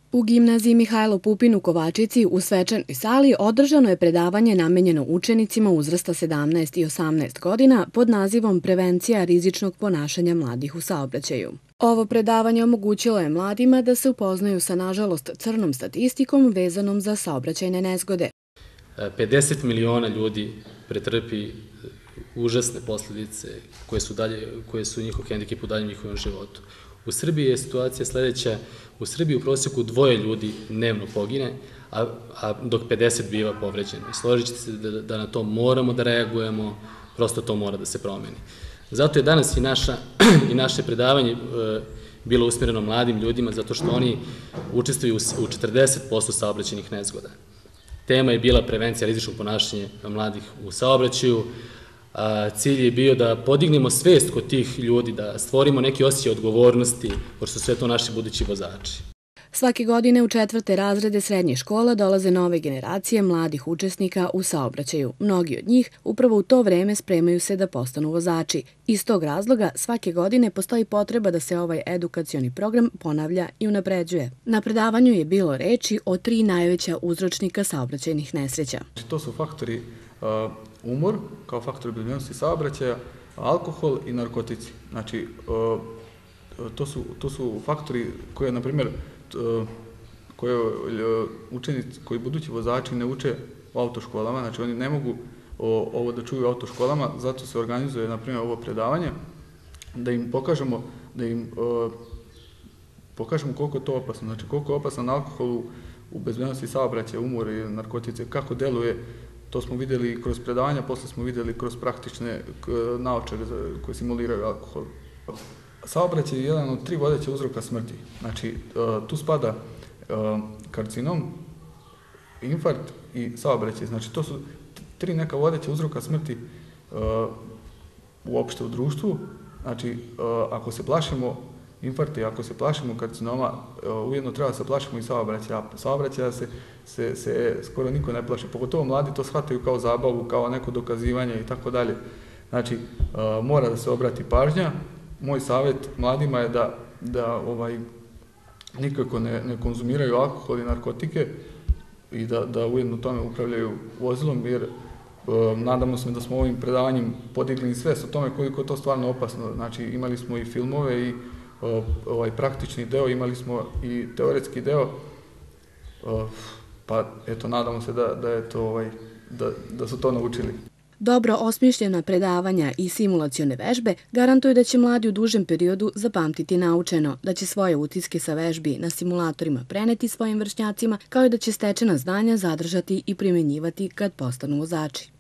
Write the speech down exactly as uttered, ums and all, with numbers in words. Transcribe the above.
U gimnaziji Mihajlo Pupin u Kovačici u svečanoj sali održano je predavanje namenjeno učenicima uzrasta sedamnaest i osamnaest godina pod nazivom Prevencija rizičnog ponašanja mladih u saobraćaju. Ovo predavanje omogućilo je mladima da se upoznaju sa, nažalost, crnom statistikom vezanom za saobraćajne nezgode. pedeset miliona ljudi pretrpi užasne posljedice koje su, dalje, koje su njihov hendikep u daljem njihovom životu. U Srbiji je situacija sljedeća. U Srbiji u prosjeku dvoje ljudi dnevno pogine, a, a dok pedeset biva povređeno. I složit ćete se da, da na to moramo da reagujemo, prosto to mora da se promeni. Zato je danas i, naša, i naše predavanje e, bilo usmjereno mladim ljudima, zato što oni učestvuju u četrdeset posto saobraćajnih nezgoda. Tema je bila prevencija rizičnog ponašanja mladih u saobraćaju. A, cilj je bio da podignemo svest kod tih ljudi, da stvorimo neki osjećaj odgovornosti, pošto su sve to naši budući vozači. Svake godine u četvrte razrede srednjih škola dolaze nove generacije mladih učesnika u saobraćaju. Mnogi od njih upravo u to vreme spremaju se da postanu vozači. Iz tog razloga svake godine postoji potreba da se ovaj edukacioni program ponavlja i unapređuje. Na predavanju je bilo reči o tri najveća uzročnika saobraćajnih nesreća. To su faktori uh, umor kao faktor bezbednosti saobraćaja, alkohol i narkotici. Znači, uh, to su, to su faktori koje, na primjer, koje učenici, koji budući vozači ne uče u autoškolama, znači oni ne mogu ovo da čuju u autoškolama, zato se organizuje, na primjer, ovo predavanje, da im pokažemo, da im pokažemo koliko je to opasno, znači koliko je opasan alkohol u bezbednosti saobraćaja, umor i narkotice, kako deluje. To smo vidjeli kroz predavanja, posle smo vidjeli kroz praktične naočare koje simuliraju alkohol. Saobraćaj je jedan od tri vodeća uzroka smrti. Znači, tu spada karcinom, infarkt i saobraćaj. Znači, to su tri neka vodeća uzroka smrti uopšte u društvu. Znači, ako se plašimo infarkta i ako se plašimo karcinoma, ujedno treba se plašimo i saobraćaja. Saobraćaja se, se, se skoro niko ne plaši. Pogotovo mladi to shvataju kao zabavu, kao neko dokazivanje i tako dalje. Znači, mora da se obrati pažnja. Moj savjet mladima je da, da ovaj, nikako ne, ne konzumiraju alkohol i narkotike i da, da ujedno tome upravljaju vozilom, jer e, nadamo se da smo ovim predavanjem podigli svest o tome koliko je to stvarno opasno. Znači, imali smo i filmove i o, ovaj praktični deo, imali smo i teoretski deo, o, pa eto, nadamo se da, da, je to, ovaj, da, da su to naučili. Dobro osmišljena predavanja i simulacione vežbe garantuju da će mladi u dužem periodu zapamtiti naučeno, da će svoje utiske sa vežbi na simulatorima preneti svojim vršnjacima, kao i da će stečena znanja zadržati i primjenjivati kad postanu vozači.